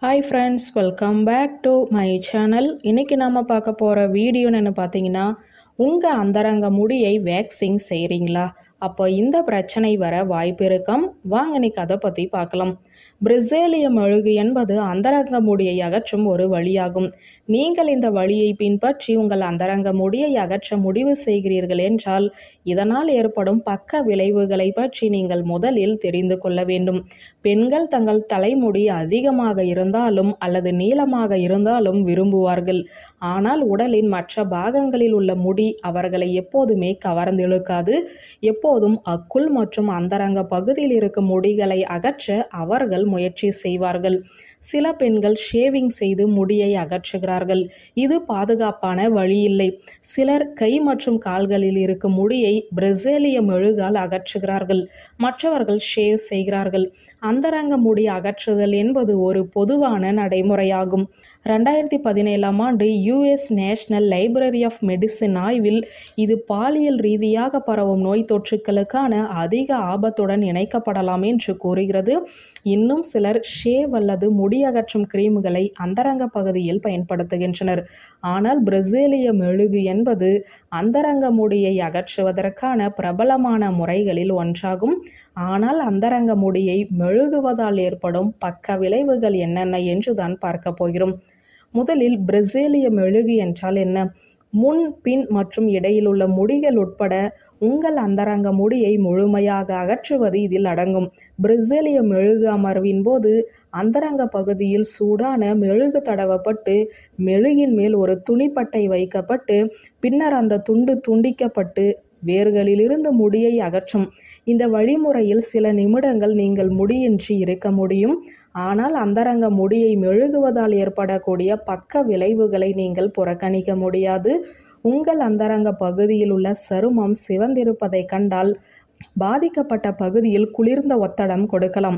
Hi friends, welcome back to my channel. இன்றைக்கி நாம் பார்க்க போகிற வீடியோன்னு பார்த்தீங்கன்னா, உங்கள் அந்தரங்க முடியை வேக்சிங் செய்கிறீங்களா? அப்போ இந்த பிரச்சனை வர வாய்ப்பு இருக்கும். வாங்க இன்னைக்கு அதை பற்றி பார்க்கலாம். பிரசேலியம் மெழுகு என்பது அந்தரங்க முடியை அகற்றும் ஒரு வழியாகும். நீங்கள் இந்த வழியை பின்பற்றி உங்கள் அந்தரங்க முடியை அகற்ற முடிவு செய்கிறீர்கள் என்றால், இதனால் ஏற்படும் பக்க விளைவுகளை பற்றி நீங்கள் முதலில் தெரிந்து கொள்ள வேண்டும். பெண்கள் தங்கள் தலைமுடி அதிகமாக இருந்தாலும் அல்லது நீளமாக இருந்தாலும் விரும்புவார்கள். ஆனால் உடலின் மற்ற பாகங்களில் உள்ள முடி அவர்களை எப்போதுமே கவர்ந்திழுக்காது. எப்போதும் அக்குள் மற்றும் அந்தரங்க பகுதியில் இருக்கும் முடிகளை அகற்ற அவர்கள் முயற்சி செய்வார்கள். சில பெண்கள் ஷேவிங் செய்து முடியை அகற்றுகிறார்கள். இது பாதுகாப்பான வழி இல்லை. சிலர் கை மற்றும் கால்களில் இருக்கும் முடியை பிரசேலியம் மெழுகால் அகற்றுகிறார்கள். மற்றவர்கள் ஷேவ் செய்கிறார்கள். அந்தரங்க முடி அகற்றுதல் என்பது ஒரு பொதுவான நடைமுறையாகும். 2017 ஆண்டு US national library of medicine ஆய்வில் இது பாலியல் ரீதியாக பரவும் நோய் தொற்றுக்களுக்கான அதிக ஆபத்துடன் இணைக்கப்படலாம் என்று கூறுகிறது. இன்னும் சிலர் ஷேவ் அல்லது முடி அகற்றும் கிரீம்களை அந்தரங்க பகுதியில் பயன்படுத்துகின்றனர். ஆனால் பிரசேலியம் மெழுகு என்பது அந்தரங்க முடியை அகற்றுவதற்கான பிரபலமான முறைகளில் ஒன்றாகும். ஆனால் அந்தரங்க முடியை மெழுகுவதால் ஏற்படும் பக்க விளைவுகள் என்னென்ன என்றுதான் பார்க்க போகிறோம். முதலில் பிரசேலியம் மெழுகு என்றால் என்ன? முன், பின் மற்றும் இடையில் உள்ள முடிகள் உட்பட உங்கள் அந்தரங்க முடியை முழுமையாக அகற்றுவது இதில் அடங்கும். பிரசேலியம் மெழுகு அமர்வின் போது அந்தரங்க பகுதியில் சூடான மெழுகு தடவப்பட்டு மெழுகின் மேல் ஒரு துணிப்பட்டை வைக்கப்பட்டு பின்னர் அந்த துண்டு துண்டிக்கப்பட்டு வேர்களிலிருந்து முடியை அகற்றும். இந்த வழிமுறையில் சில நிமிடங்கள் நீங்கள் முடியின்றி இருக்க முடியும். ஆனால் அந்தரங்க முடியை மெழுகுவதால் ஏற்படக்கூடிய பக்க விளைவுகளை நீங்கள் புறக்கணிக்க முடியாது. உங்கள் அந்தரங்க பகுதியில் உள்ள சருமம் சிவந்திருப்பதை கண்டால் பாதிக்கப்பட்ட பகுதியில் குளிர்ந்த ஒத்தடம் கொடுக்கலாம்.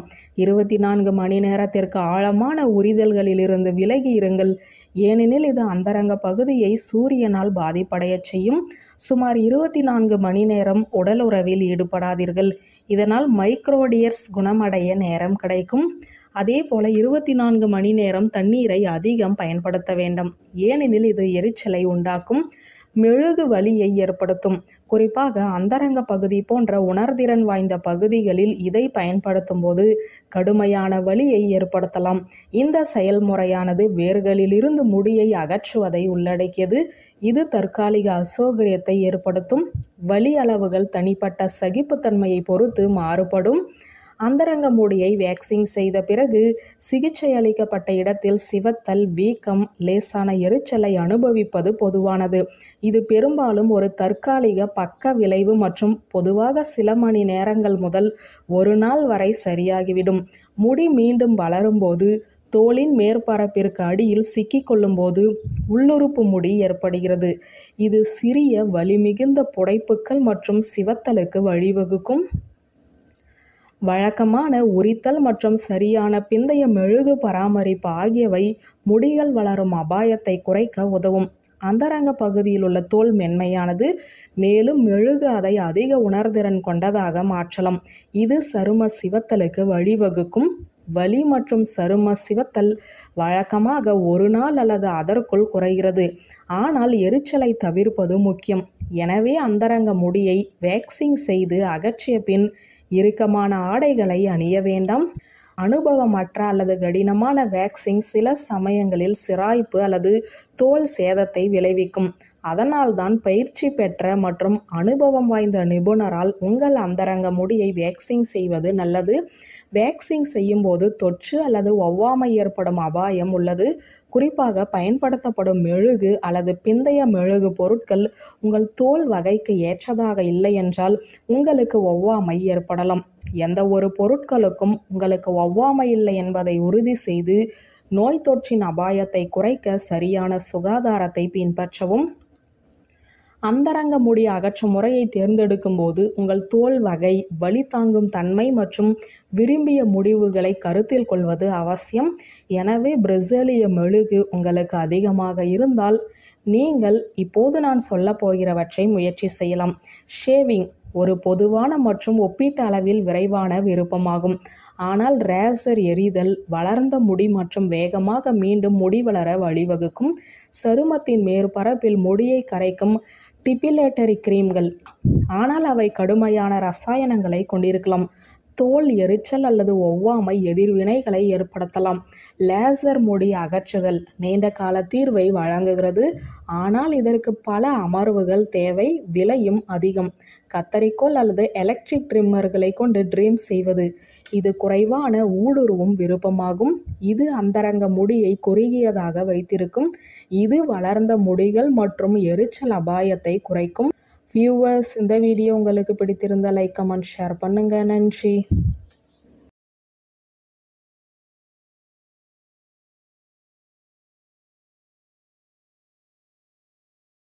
24 மணி நேரத்திற்கு ஆழமான உரிதல்களிலிருந்து விலகி இருங்கள். ஏனெனில் இது அந்தரங்க பகுதியை சூரியனால் பாதிப்படைய செய்யும். சுமார் 24 மணி நேரம் உடல் உறவில் ஈடுபடாதீர்கள். இதனால் மைக்ரோடியர்ஸ் குணமடைய நேரம் கிடைக்கும். அதே போல 24 மணி நேரம் தண்ணீரை அதிகம் பயன்படுத்த வேண்டாம். ஏனெனில் இது எரிச்சலை உண்டாக்கும். மெழுகு வலியை ஏற்படுத்தும். குறிப்பாக அந்தரங்க பகுதி போன்ற உணர்திறன் வாய்ந்த பகுதிகளில் இதை பயன்படுத்தும் போது கடுமையான வலியை ஏற்படுத்தலாம். இந்த செயல்முறையானது வேர்களில் இருந்து முடியை அகற்றுவதை உள்ளடக்கியது. இது தற்காலிக அசௌகரியத்தை ஏற்படுத்தும். வலி அளவுகள் தனிப்பட்ட சகிப்புத்தன்மையை பொறுத்து மாறுபடும். அந்தரங்க முடியை வேக்சிங் செய்த பிறகு சிகிச்சை அளிக்கப்பட்ட இடத்தில் சிவத்தல், வீக்கம், லேசான எரிச்சலை அனுபவிப்பது பொதுவானது. இது பெரும்பாலும் ஒரு தற்காலிக பக்க விளைவு மற்றும் பொதுவாக சில மணி நேரங்கள் முதல் ஒரு நாள் வரை சரியாகிவிடும். முடி மீண்டும் வளரும்போது தோலின் மேற்பரப்பிற்கு அடியில் சிக்கிக்கொள்ளும் போது உள்ளுறுப்பு முடி ஏற்படுகிறது. இது சிறிய வலிமிகுந்த புடைப்புகள் மற்றும் சிவத்தலுக்கு வழிவகுக்கும். வழக்கமான உரித்தல் மற்றும் சரியான பிந்தைய மெழுகு பராமரிப்பு ஆகியவை முடிகள் வளரும் அபாயத்தை குறைக்க உதவும். அந்தரங்க பகுதியில் உள்ள தோல் மென்மையானது. மேலும் மெழுகு அதை அதிக உணர்திறன் கொண்டதாக மாற்றலாம். இது சரும சிவத்தலுக்கு வழிவகுக்கும். வலி மற்றும் சரும சிவத்தல் வழக்கமாக ஒரு நாள் அல்லது அதற்குள் குறைகிறது. ஆனால் எரிச்சலை தவிர்ப்பது முக்கியம். எனவே அந்தரங்க முடியை வேக்சிங் செய்து அகற்றிய பின் இறுக்கமான ஆடைகளை அணிய வேண்டாம். அனுபவமற்ற அல்லது கடினமான வேக்சிங் சில சமயங்களில் சிராய்ப்பு அல்லது தோல் சேதத்தை விளைவிக்கும். அதனால்தான் பயிற்சி பெற்ற மற்றும் அனுபவம் வாய்ந்த நிபுணரால் உங்கள் அந்தரங்க முடியை வேக்சிங் செய்வது நல்லது. வேக்சிங் செய்யும் போது தொற்று அல்லது ஒவ்வாமை ஏற்படும் அபாயம் உள்ளது. குறிப்பாக பயன்படுத்தப்படும் மெழுகு அல்லது பிந்தைய மெழுகு பொருட்கள் உங்கள் தோல் வகைக்கு ஏற்றதாக இல்லை என்றால் உங்களுக்கு ஒவ்வாமை ஏற்படலாம். எந்த ஒரு பொருட்களுக்கும் உங்களுக்கு ஒவ்வாமை இல்லை என்பதை உறுதி செய்து நோய் தொற்றின் அபாயத்தை குறைக்க சரியான சுகாதாரத்தை பின்பற்றவும். அந்தரங்க முடி அகற்றும் முறையை தேர்ந்தெடுக்கும் போது உங்கள் தோல் வகை, வலி தாங்கும் தன்மை மற்றும் விரும்பிய முடிவுகளை கருத்தில் கொள்வது அவசியம். எனவே பிரசேலியம் மெழுகு உங்களுக்கு அதிகமாக இருந்தால் நீங்கள் இப்போது நான் சொல்ல போகிறவற்றை முயற்சி செய்யலாம். ஷேவிங் ஒரு பொதுவான மற்றும் ஒப்பீட்டு அளவில் விரைவான விருப்பமாகும். ஆனால் ரேசர் எறிதல் வளர்ந்த முடி மற்றும் வேகமாக மீண்டும் முடி வளர வழிவகுக்கும். சருமத்தின் மேற்பரப்பில் முடியை கரைக்கும் டிபிலேட்டரி கிரீம்கள், ஆனால் அவை கடுமையான ரசாயனங்களை கொண்டிருக்கலாம். தோல் எரிச்சல் அல்லது ஒவ்வாமை எதிர்வினைகளை ஏற்படுத்தலாம். லேசர் முடி அகற்றுதல் நீண்ட கால தீர்வை வழங்குகிறது, ஆனால் இதற்கு பல அமர்வுகள் தேவை, விலையும் அதிகம். கத்தரிக்கோல் அல்லது எலக்ட்ரிக் ட்ரிம்மர்களை கொண்டு ட்ரிம் செய்வது இது குறைவான ஊடுருவும் விருப்பமாகும். இது அந்தரங்க முடியை குறுகியதாக வைத்திருக்கும். இது வளர்ந்த முடிகள் மற்றும் எரிச்சல் அபாயத்தை குறைக்கும். வியூவர்ஸ், இந்த வீடியோ உங்களுக்கு பிடித்திருந்தால் லைக், கமெண்ட், ஷேர் பண்ணுங்க. நன்றி.